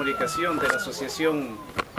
comunicación de la asociación.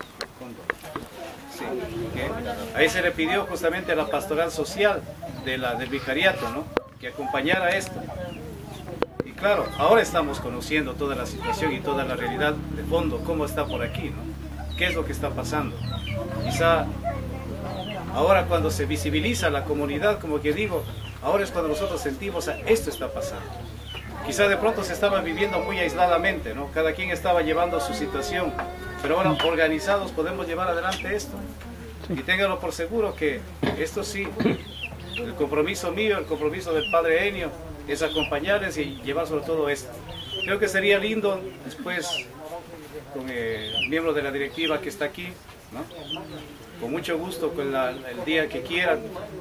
Sí, ahí se le pidió justamente a la pastoral social del vicariato, ¿no?, que acompañara esto. Y claro, ahora estamos conociendo toda la situación y toda la realidad de fondo, cómo está por aquí, ¿no? ¿Qué es lo que está pasando? Quizá ahora cuando se visibiliza la comunidad, como que digo, ahora es cuando nosotros sentimos, esto está pasando. Quizá de pronto se estaba viviendo muy aisladamente, ¿no? Cada quien estaba llevando su situación, pero ahora organizados podemos llevar adelante esto. Y ténganlo por seguro que esto sí, el compromiso mío, el compromiso del Padre Enio, es acompañarles y llevar sobre todo esto. Creo que sería lindo después, con el miembro de la directiva que está aquí, ¿no?, con mucho gusto, con el día que quieran,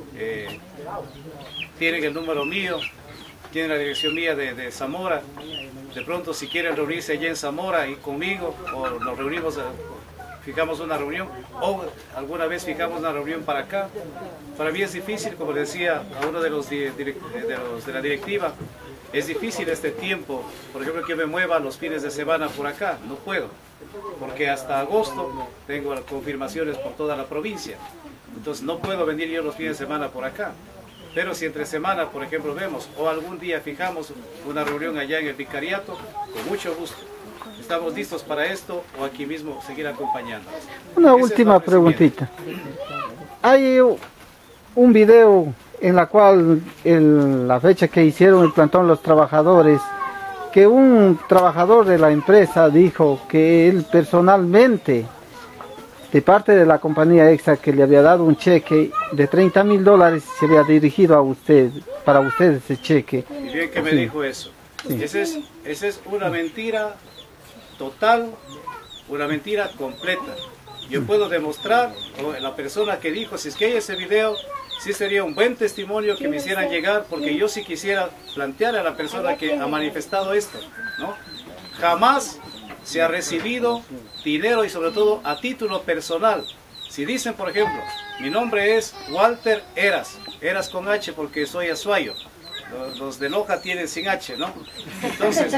tienen el número mío, tienen la dirección mía de Zamora. De pronto, si quieren reunirse allá en Zamora y conmigo, o nos reunimos, fijamos una reunión, o alguna vez fijamos una reunión para acá. Para mí es difícil, como decía a uno de los de la directiva, es difícil este tiempo, por ejemplo, que me mueva los fines de semana por acá, no puedo, porque hasta agosto tengo confirmaciones por toda la provincia, entonces no puedo venir yo los fines de semana por acá. Pero si entre semana, por ejemplo, vemos, o algún día fijamos una reunión allá en el vicariato, con mucho gusto. Estamos listos para esto, o aquí mismo seguir acompañando. Una última preguntita. Hay un video en la cual, en la fecha que hicieron el plantón los trabajadores, que un trabajador de la empresa dijo que él personalmente, de parte de la compañía Extra, que le había dado un cheque de $30.000, se había dirigido a usted, para usted ese cheque. Y bien que me dijo eso. Sí. Esa es una mentira total, una mentira completa. Yo puedo demostrar, o la persona que dijo, si es que hay ese video, sí sería un buen testimonio que me hicieran llegar, porque yo sí quisiera plantear a la persona que ha manifestado esto, ¿no? Jamás se ha recibido dinero, y sobre todo a título personal. Si dicen, por ejemplo, mi nombre es Walter Eras, Eras con H porque soy azuayo, los de Loja tienen sin H, ¿no? Entonces,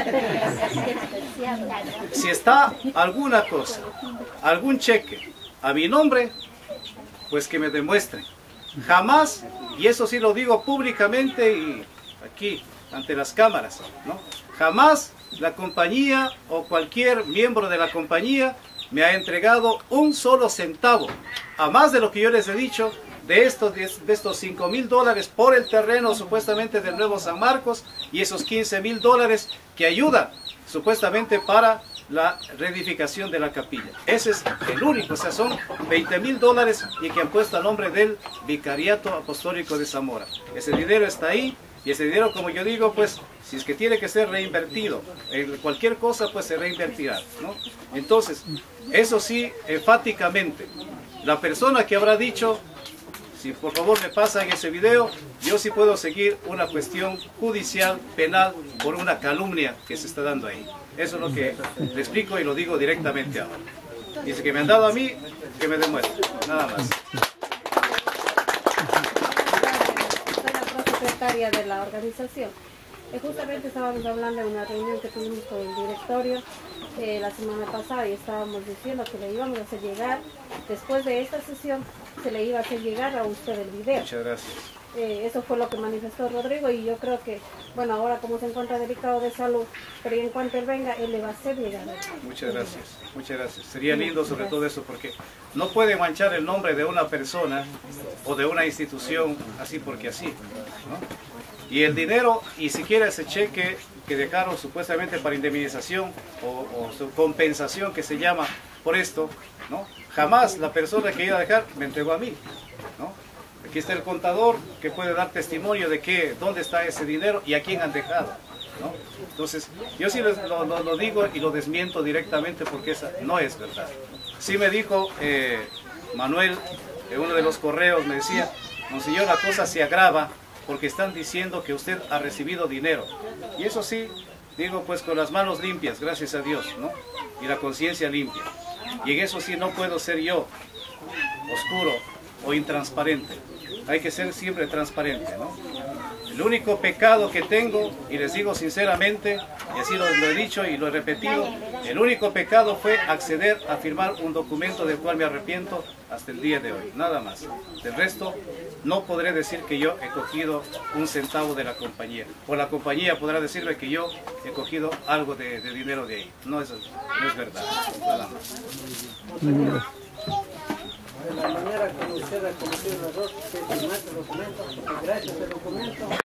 si está alguna cosa, algún cheque a mi nombre, pues que me demuestren. Jamás, y eso sí lo digo públicamente y aquí ante las cámaras, ¿no?, jamás la compañía o cualquier miembro de la compañía me ha entregado un solo centavo, a más de lo que yo les he dicho, de estos $5.000 por el terreno supuestamente del Nuevo San Marcos, y esos $15.000 que ayudan supuestamente para la reedificación de la capilla. Ese es el único, o sea, son $20.000 y que han puesto al nombre del Vicariato Apostólico de Zamora. Ese dinero está ahí, y ese dinero, como yo digo, pues, si es que tiene que ser reinvertido en cualquier cosa, pues se reinvertirá, ¿no? Entonces, eso sí, enfáticamente, la persona que habrá dicho, si por favor me pasan ese video, yo sí puedo seguir una cuestión judicial, penal, por una calumnia que se está dando ahí. Eso es lo que le explico y lo digo directamente ahora. Dice que me han dado a mí, que me demuestre, nada más. Secretaria de la organización. Justamente estábamos hablando de una reunión que tuvimos con el directorio la semana pasada, y estábamos diciendo que le íbamos a hacer llegar, después de esta sesión, se le iba a hacer llegar a usted el video. Muchas gracias. Eso fue lo que manifestó Rodrigo, y yo creo que, bueno, ahora como se encuentra delicado de salud, pero en cuanto él venga, él le va a hacer llegar. Muchas gracias, muchas gracias. Sería lindo sobre todo eso, porque no puede manchar el nombre de una persona o de una institución así porque así, ¿no? Y el dinero, y siquiera ese cheque que dejaron supuestamente para indemnización o su compensación que se llama por esto, ¿no?, jamás la persona que iba a dejar me entregó a mí, ¿no? Aquí está el contador que puede dar testimonio de que dónde está ese dinero y a quién han dejado, ¿no? Entonces, yo sí lo digo y lo desmiento directamente, porque esa no es verdad. Sí me dijo Manuel, en uno de los correos me decía, monseñor, la cosa se agrava porque están diciendo que usted ha recibido dinero. Y eso sí, digo, pues con las manos limpias, gracias a Dios, ¿no?, y la conciencia limpia. Y en eso sí no puedo ser yo oscuro o intransparente. Hay que ser siempre transparente, ¿no? El único pecado que tengo, y les digo sinceramente, y así lo he dicho y lo he repetido, el único pecado fue acceder a firmar un documento del cual me arrepiento hasta el día de hoy, nada más. Del resto, no podré decir que yo he cogido un centavo de la compañía, o la compañía podrá decirme que yo he cogido algo de dinero de ahí. No es verdad, nada más. De la manera como usted ha cometido el error, que firmaste el documento, gracias al documento.